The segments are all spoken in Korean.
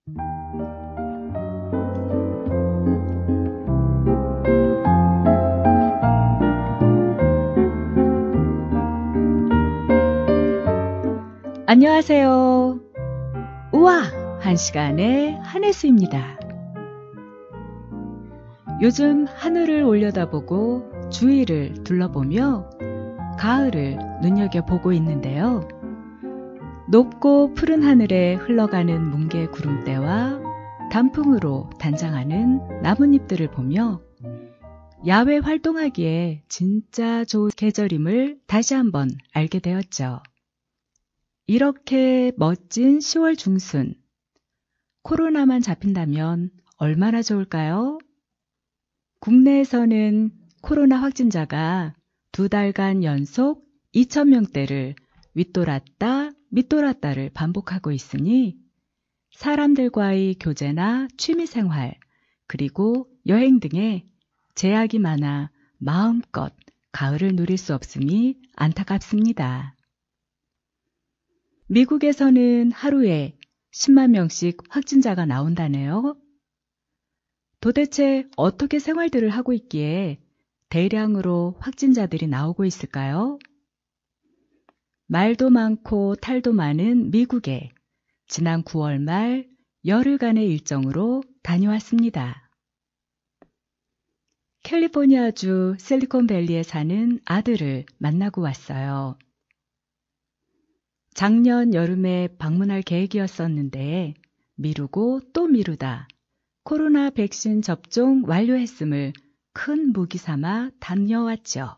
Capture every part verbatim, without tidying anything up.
안녕하세요. 우와! 한 시간의 한혜수입니다. 요즘 하늘을 올려다보고 주위를 둘러보며 가을을 눈여겨보고 있는데요. 높고 푸른 하늘에 흘러가는 뭉게 구름대와 단풍으로 단장하는 나뭇잎들을 보며 야외 활동하기에 진짜 좋은 계절임을 다시 한번 알게 되었죠. 이렇게 멋진 시월 중순, 코로나만 잡힌다면 얼마나 좋을까요? 국내에서는 코로나 확진자가 두 달간 연속 이천 명대를 윗돌았다 밑돌았다를 반복하고 있으니 사람들과의 교제나 취미생활, 그리고 여행 등에 제약이 많아 마음껏 가을을 누릴 수 없음이 안타깝습니다. 미국에서는 하루에 십만 명씩 확진자가 나온다네요. 도대체 어떻게 생활들을 하고 있기에 대량으로 확진자들이 나오고 있을까요? 말도 많고 탈도 많은 미국에 지난 구월 말 열흘간의 일정으로 다녀왔습니다. 캘리포니아주 실리콘밸리에 사는 아들을 만나고 왔어요. 작년 여름에 방문할 계획이었었는데 미루고 또 미루다 코로나 백신 접종 완료했음을 큰 무기 삼아 다녀왔죠.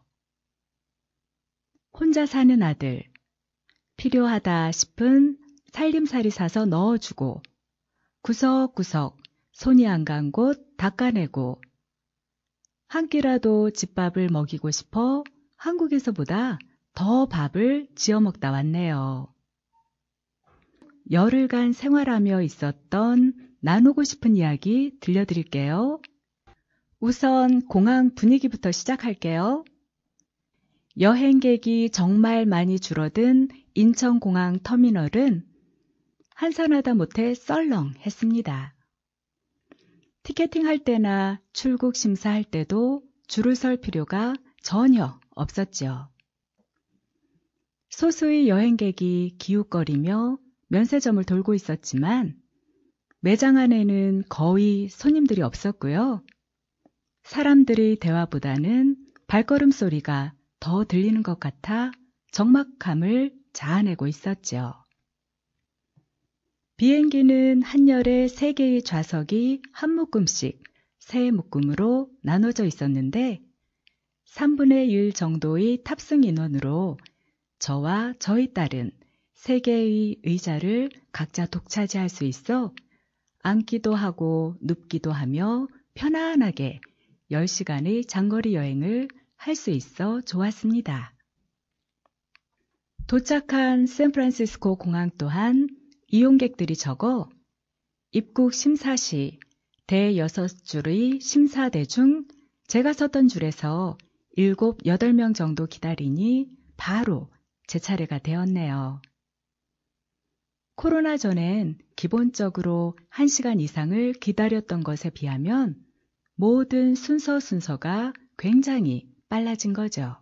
혼자 사는 아들, 필요하다 싶은 살림살이 사서 넣어주고 구석구석 손이 안 간 곳 닦아내고 한 끼라도 집밥을 먹이고 싶어 한국에서보다 더 밥을 지어 먹다 왔네요. 열흘간 생활하며 있었던 나누고 싶은 이야기 들려드릴게요. 우선 공항 분위기부터 시작할게요. 여행객이 정말 많이 줄어든 인천공항 터미널은 한산하다 못해 썰렁했습니다. 티켓팅할 때나 출국 심사할 때도 줄을 설 필요가 전혀 없었죠. 소수의 여행객이 기웃거리며 면세점을 돌고 있었지만 매장 안에는 거의 손님들이 없었고요. 사람들의 대화보다는 발걸음 소리가 더 들리는 것 같아 적막함을 자아내고 있었죠. 비행기는 한열에 세 개의 좌석이 한 묶음씩 세 묶음으로 나눠져 있었는데 삼분의 일 정도의 탑승 인원으로 저와 저희 딸은 세 개의 의자를 각자 독차지할 수 있어 앉기도 하고 눕기도 하며 편안하게 열 시간의 장거리 여행을 할 수 있어 좋았습니다. 도착한 샌프란시스코 공항 또한 이용객들이 적어 입국 심사 시 대여섯 줄의 심사대 중 제가 섰던 줄에서 일곱, 여덟 명 정도 기다리니 바로 제 차례가 되었네요. 코로나 전엔 기본적으로 한 시간 이상을 기다렸던 것에 비하면 모든 순서 순서가 굉장히 빨라진 거죠.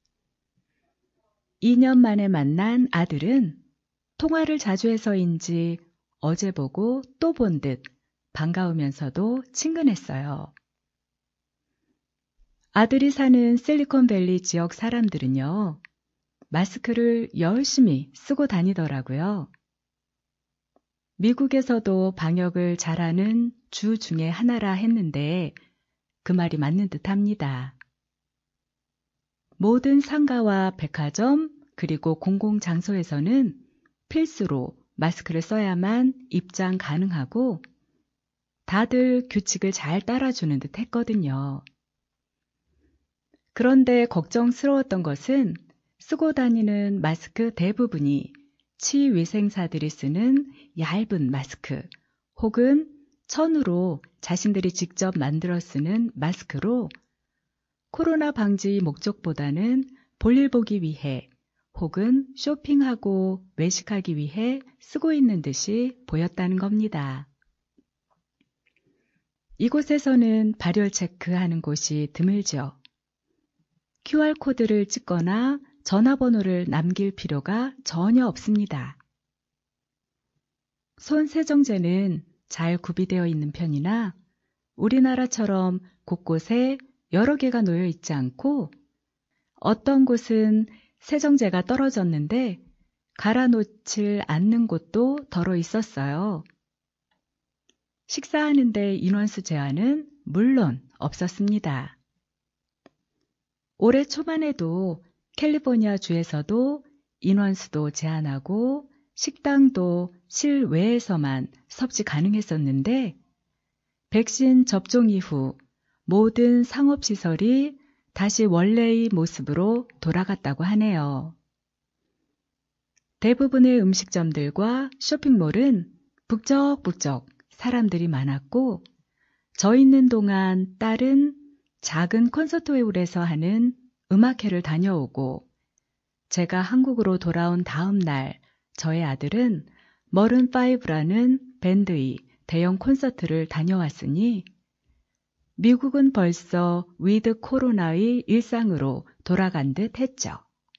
이 년 만에 만난 아들은 통화를 자주 해서인지 어제 보고 또 본 듯 반가우면서도 친근했어요. 아들이 사는 실리콘밸리 지역 사람들은요, 마스크를 열심히 쓰고 다니더라고요. 미국에서도 방역을 잘하는 주 중에 하나라 했는데 그 말이 맞는 듯합니다. 모든 상가와 백화점 그리고 공공장소에서는 필수로 마스크를 써야만 입장 가능하고 다들 규칙을 잘 따라주는 듯 했거든요. 그런데 걱정스러웠던 것은 쓰고 다니는 마스크 대부분이 치위생사들이 쓰는 얇은 마스크 혹은 천으로 자신들이 직접 만들어 쓰는 마스크로 코로나 방지 목적보다는 볼일 보기 위해 혹은 쇼핑하고 외식하기 위해 쓰고 있는 듯이 보였다는 겁니다. 이곳에서는 발열 체크하는 곳이 드물죠. 큐알코드를 찍거나 전화번호를 남길 필요가 전혀 없습니다. 손 세정제는 잘 구비되어 있는 편이나 우리나라처럼 곳곳에 여러 개가 놓여 있지 않고 어떤 곳은 세정제가 떨어졌는데 갈아놓질 않는 곳도 덜어 있었어요. 식사하는데 인원수 제한은 물론 없었습니다. 올해 초반에도 캘리포니아 주에서도 인원수도 제한하고 식당도 실외에서만 섭취 가능했었는데 백신 접종 이후 모든 상업시설이 다시 원래의 모습으로 돌아갔다고 하네요. 대부분의 음식점들과 쇼핑몰은 북적북적 사람들이 많았고 저 있는 동안 딸은 작은 콘서트홀에서 하는 음악회를 다녀오고 제가 한국으로 돌아온 다음 날 저의 아들은 머른 파이브라는 밴드의 대형 콘서트를 다녀왔으니 미국은 벌써 위드 코로나의 일상으로 돌아간 듯 했죠.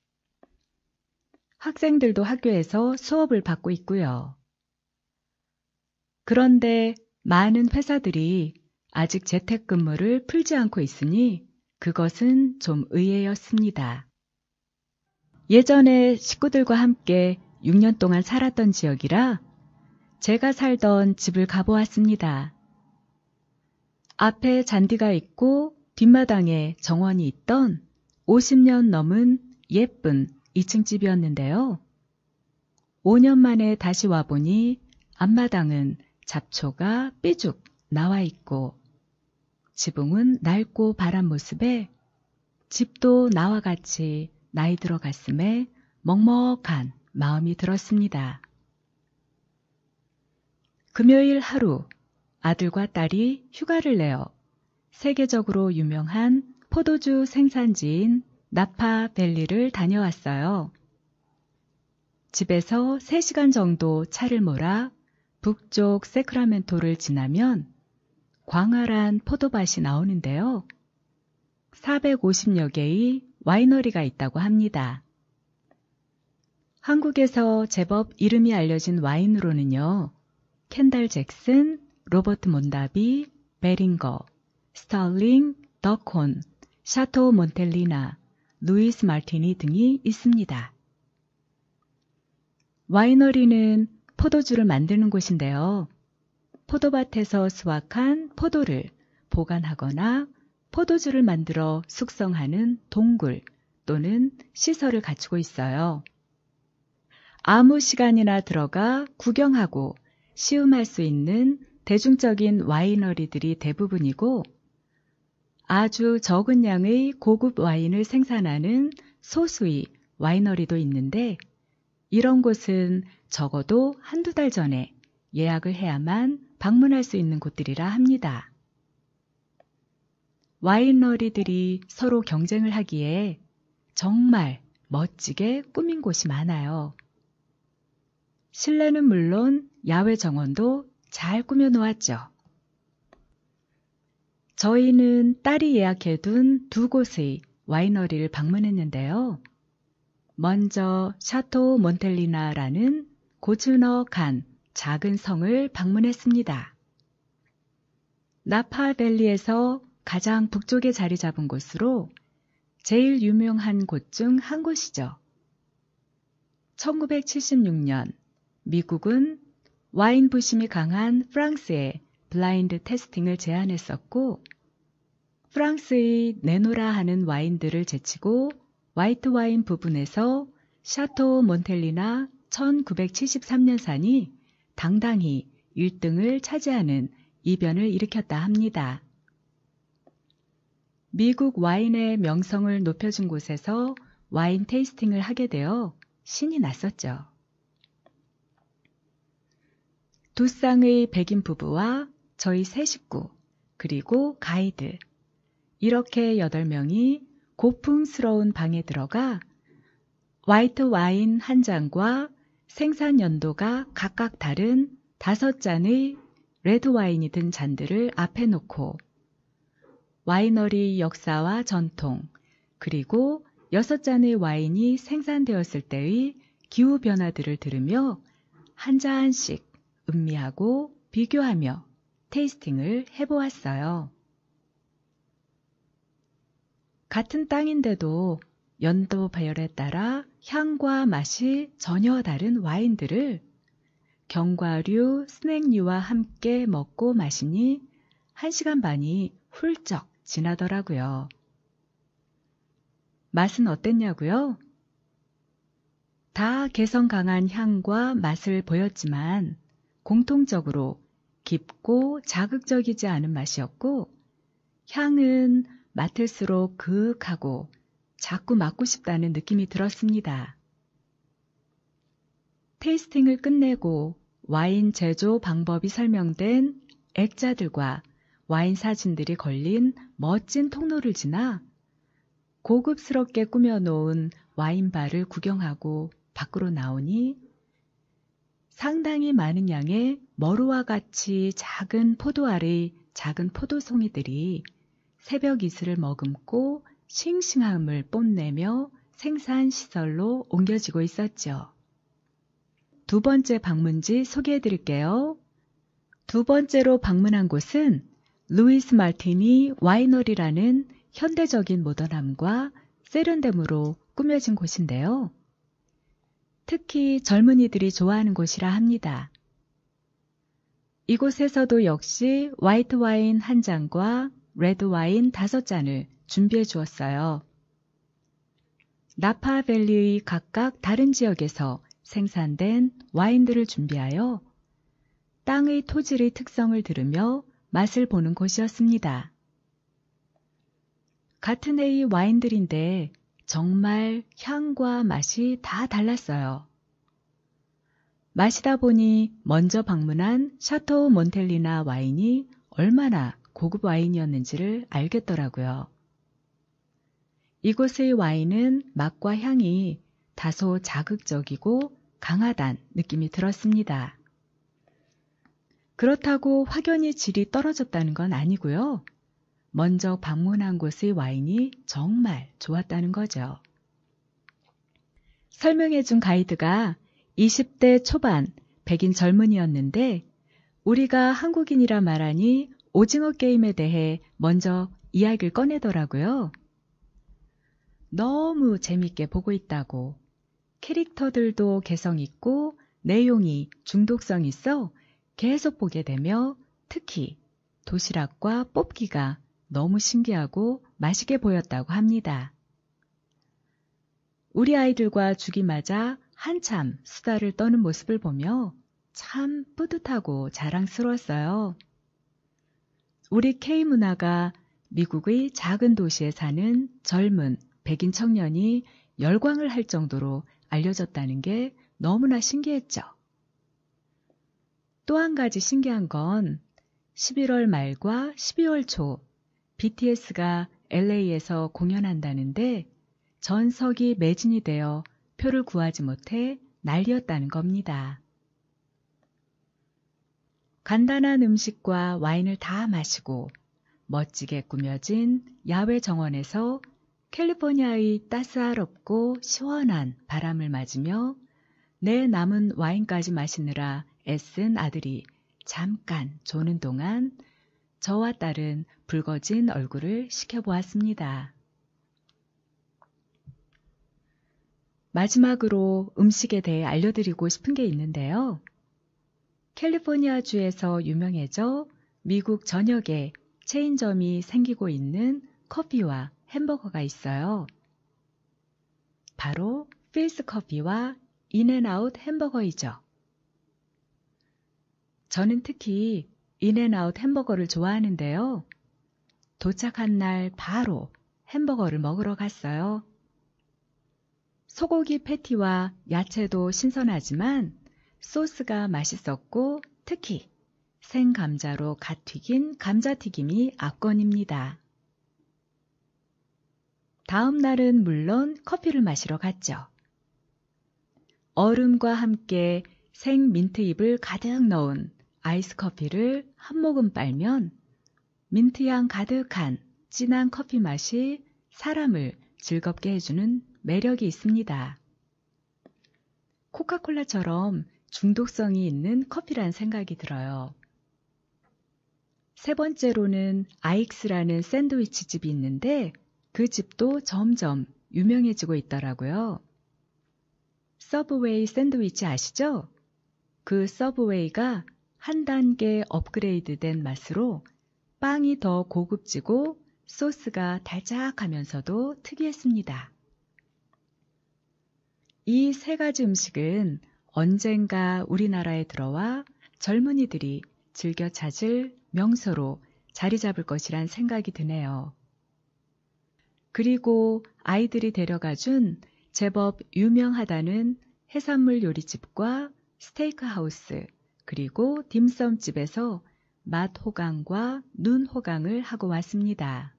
학생들도 학교에서 수업을 받고 있고요. 그런데 많은 회사들이 아직 재택근무를 풀지 않고 있으니 그것은 좀 의외였습니다. 예전에 식구들과 함께 육 년 동안 살았던 지역이라 제가 살던 집을 가보았습니다. 앞에 잔디가 있고 뒷마당에 정원이 있던 오십 년 넘은 예쁜 이 층 집이었는데요. 오 년 만에 다시 와보니 앞마당은 잡초가 삐죽 나와 있고 지붕은 낡고 바란 모습에 집도 나와 같이 나이 들어갔음에 먹먹한 마음이 들었습니다. 금요일 하루 아들과 딸이 휴가를 내어 세계적으로 유명한 포도주 생산지인 나파밸리를 다녀왔어요. 집에서 세 시간 정도 차를 몰아 북쪽 세크라멘토를 지나면 광활한 포도밭이 나오는데요. 사백오십여 개의 와이너리가 있다고 합니다. 한국에서 제법 이름이 알려진 와인으로는요. 켄달 잭슨, 로버트 몬다비, 베링거, 스털링, 더콘, 샤토 몬텔리나, 루이스 마르티니 등이 있습니다. 와이너리는 포도주를 만드는 곳인데요. 포도밭에서 수확한 포도를 보관하거나 포도주를 만들어 숙성하는 동굴 또는 시설을 갖추고 있어요. 아무 시간이나 들어가 구경하고 시음할 수 있는 대중적인 와이너리들이 대부분이고 아주 적은 양의 고급 와인을 생산하는 소수의 와이너리도 있는데 이런 곳은 적어도 한두 달 전에 예약을 해야만 방문할 수 있는 곳들이라 합니다. 와이너리들이 서로 경쟁을 하기에 정말 멋지게 꾸민 곳이 많아요. 실내는 물론 야외 정원도 잘 꾸며 놓았죠. 저희는 딸이 예약해둔 두 곳의 와이너리를 방문했는데요. 먼저 샤토 몬텔리나라는 고즈넉한 작은 성을 방문했습니다. 나파밸리에서 가장 북쪽에 자리 잡은 곳으로 제일 유명한 곳 중 한 곳이죠. 천구백칠십육 년 미국은 와인 부심이 강한 프랑스에 블라인드 테스팅을 제안했었고 프랑스의 내노라 하는 와인들을 제치고 화이트 와인 부분에서 샤토 몬텔리나 천구백칠십삼 년산이 당당히 일 등을 차지하는 이변을 일으켰다 합니다. 미국 와인의 명성을 높여준 곳에서 와인 테이스팅을 하게 되어 신이 났었죠. 두 쌍의 백인 부부와 저희 세 식구, 그리고 가이드, 이렇게 여덟 명이 고풍스러운 방에 들어가 화이트 와인 한 잔과 생산 연도가 각각 다른 다섯 잔의 레드 와인이 든 잔들을 앞에 놓고 와이너리 역사와 전통, 그리고 여섯 잔의 와인이 생산되었을 때의 기후 변화들을 들으며 한 잔씩 음미하고 비교하며 테이스팅을 해보았어요. 같은 땅인데도 연도 배열에 따라 향과 맛이 전혀 다른 와인들을 견과류, 스낵류와 함께 먹고 마시니 한 시간 반이 훌쩍 지나더라고요. 맛은 어땠냐고요? 다 개성 강한 향과 맛을 보였지만 공통적으로 깊고 자극적이지 않은 맛이었고 향은 맡을수록 그윽하고 자꾸 맡고 싶다는 느낌이 들었습니다. 테이스팅을 끝내고 와인 제조 방법이 설명된 액자들과 와인 사진들이 걸린 멋진 통로를 지나 고급스럽게 꾸며놓은 와인바를 구경하고 밖으로 나오니 상당히 많은 양의 머루와 같이 작은 포도알의 작은 포도송이들이 새벽 이슬을 머금고 싱싱함을 뽐내며 생산시설로 옮겨지고 있었죠. 두 번째 방문지 소개해 드릴게요. 두 번째로 방문한 곳은 루이스 마르티니 와이너리라는 현대적인 모던함과 세련됨으로 꾸며진 곳인데요. 특히 젊은이들이 좋아하는 곳이라 합니다. 이곳에서도 역시 화이트 와인 한 잔과 레드 와인 다섯 잔을 준비해 주었어요. 나파밸리의 각각 다른 지역에서 생산된 와인들을 준비하여 땅의 토질의 특성을 들으며 맛을 보는 곳이었습니다. 같은 해의 와인들인데 정말 향과 맛이 다 달랐어요. 마시다 보니 먼저 방문한 샤토우 몬텔리나 와인이 얼마나 고급 와인이었는지를 알겠더라고요. 이곳의 와인은 맛과 향이 다소 자극적이고 강하단 느낌이 들었습니다. 그렇다고 확연히 질이 떨어졌다는 건 아니고요. 먼저 방문한 곳의 와인이 정말 좋았다는 거죠. 설명해준 가이드가 이십 대 초반 백인 젊은이였는데 우리가 한국인이라 말하니 오징어 게임에 대해 먼저 이야기를 꺼내더라고요. 너무 재밌게 보고 있다고, 캐릭터들도 개성 있고 내용이 중독성 있어 계속 보게 되며 특히 도시락과 뽑기가 너무 신기하고 맛있게 보였다고 합니다. 우리 아이들과 죽이 맞아 한참 수다를 떠는 모습을 보며 참 뿌듯하고 자랑스러웠어요. 우리 K 문화가 미국의 작은 도시에 사는 젊은 백인 청년이 열광을 할 정도로 알려졌다는 게 너무나 신기했죠. 또 한 가지 신기한 건 십일월 말과 십이월 초 비티에스가 엘에이에서 공연한다는데 전석이 매진이 되어 표를 구하지 못해 난리였다는 겁니다. 간단한 음식과 와인을 다 마시고 멋지게 꾸며진 야외 정원에서 캘리포니아의 따스하럽고 시원한 바람을 맞으며 내 남은 와인까지 마시느라 애쓴 아들이 잠깐 조는 동안 저와 딸은 붉어진 얼굴을 식혀보았습니다. 마지막으로 음식에 대해 알려드리고 싶은 게 있는데요. 캘리포니아주에서 유명해져 미국 전역에 체인점이 생기고 있는 커피와 햄버거가 있어요. 바로 필스 커피와 인앤아웃 햄버거이죠. 저는 특히 인앤아웃 햄버거를 좋아하는데요. 도착한 날 바로 햄버거를 먹으러 갔어요. 소고기 패티와 야채도 신선하지만 소스가 맛있었고 특히 생감자로 갓 튀긴 감자튀김이 압권입니다. 다음 날은 물론 커피를 마시러 갔죠. 얼음과 함께 생 민트잎을 가득 넣은 아이스 커피를 한 모금 빨면 민트향 가득한 진한 커피 맛이 사람을 즐겁게 해주는 매력이 있습니다. 코카콜라처럼 중독성이 있는 커피란 생각이 들어요. 세 번째로는 아익스라는 샌드위치 집이 있는데 그 집도 점점 유명해지고 있더라고요. 서브웨이 샌드위치 아시죠? 그 서브웨이가 한 단계 업그레이드된 맛으로 빵이 더 고급지고 소스가 달짝하면서도 특이했습니다. 이 세 가지 음식은 언젠가 우리나라에 들어와 젊은이들이 즐겨 찾을 명소로 자리 잡을 것이란 생각이 드네요. 그리고 아이들이 데려가준 제법 유명하다는 해산물 요리집과 스테이크 하우스, 그리고 딤섬집에서 맛 호강과 눈 호강을 하고 왔습니다.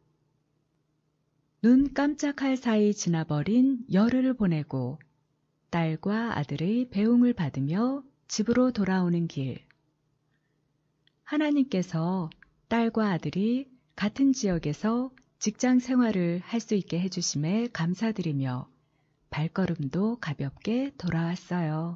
눈 깜짝할 사이 지나버린 열흘을 보내고 딸과 아들의 배웅을 받으며 집으로 돌아오는 길. 하나님께서 딸과 아들이 같은 지역에서 직장 생활을 할 수 있게 해주심에 감사드리며 발걸음도 가볍게 돌아왔어요.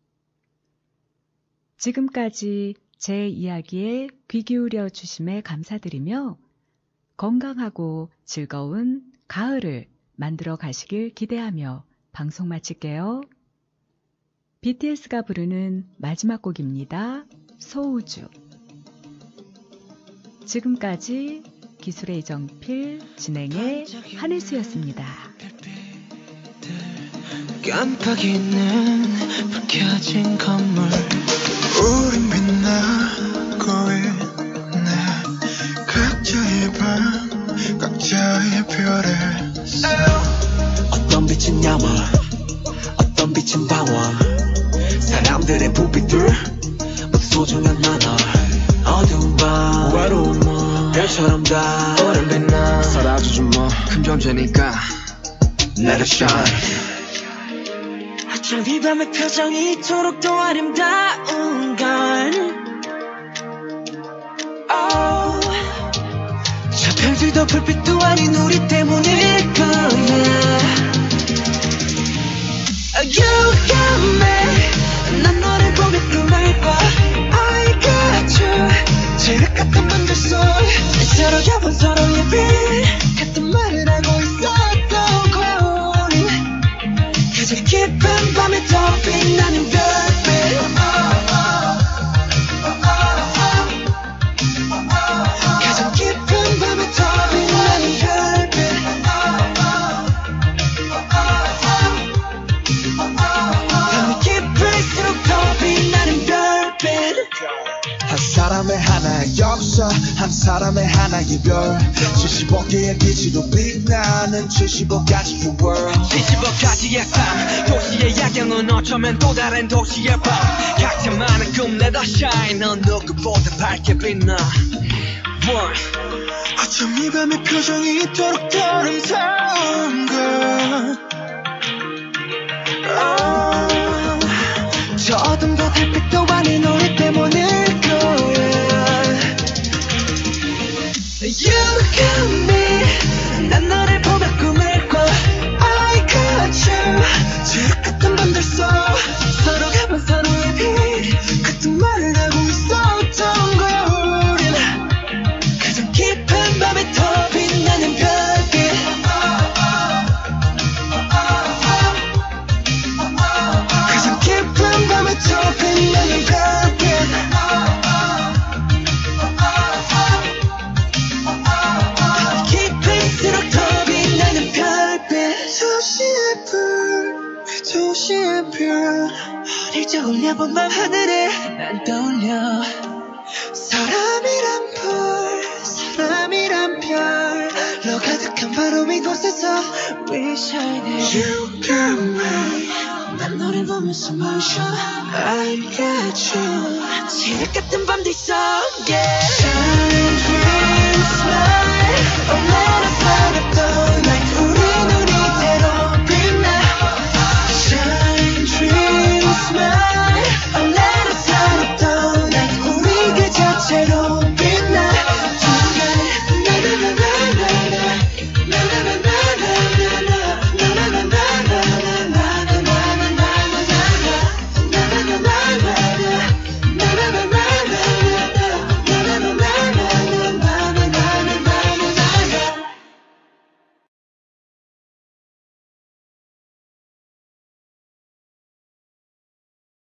지금까지 제 이야기에 귀 기울여 주심에 감사드리며 건강하고 즐거운 가을을 만들어 가시길 기대하며 방송 마칠게요. 비티에스가 부르는 마지막 곡입니다. 소우주. 지금까지 기술의 이정필, 진행의 한혜수였습니다. 깜빡이는 불 켜진 건물 우린 빛나고 있네. 각자의 밤 각자의 별을 써. 어떤 빛은 야망 어떤 빛은 방황 사람들의 부비들 모두 소중한 나날 어두운 밤 외로운 밤 별처럼 다 오랜 빛나 사라지지 뭐 큰 존재니까 Let it shine. 어쩜 이 밤의 표정이 이토록 더 아름다운 걸 oh. 저 별들도 불빛도 아닌 우리 때문일 거야. You got me 난 너를 보며 꿈을 꿔 I got you 지륵같은 밤들 속 서로 겹은 서로의 빛 같은 말을 하고 있었던 거리 가장 깊은 밤에 더 빛나는 별빛 가장 깊은 밤에 더 빛나는 별빛 밤이 깊을수록 더 빛나는 별빛 한 사람의 하나의 역사 한 사람의 하나의 별 칠십오 개의 빛으로 빛나는 칠십오 가지의 world 칠십오 가지의 삶 도시의 야경은 어쩌면 또 다른 도시의 밤 각자만의 꿈 let us shine 넌 누구보다 밝게 빛나 One. 어쩜 이 밤의 표정이 이토록 더 아름다운 걸 oh. 저 어둠도 달빛도 아닌 우리 때문일 거야. You got me 난 너를 보며 꿈을 꿔 I got you 지륵같은 밤들 속 서로 가면 서로의 빛 같은 말을 하고 있었던 거야. 우린 가장 깊은 밤에 더 빛나는 별빛 가장 깊은 밤에 더 빛나는 별빛 깊을수록 더 빛나는 별빛 도시의 불 도시의 별 어릴 적 올려본 밤 하늘에 난 떠올려 사람이란 불 사람이란 별로 가득한 바로 이곳에서 We shining You got me 난 너를 보면서 멈춰 I got you 지륵같은 밤들 속 Yeah Shine, dream, smile Oh let us light up the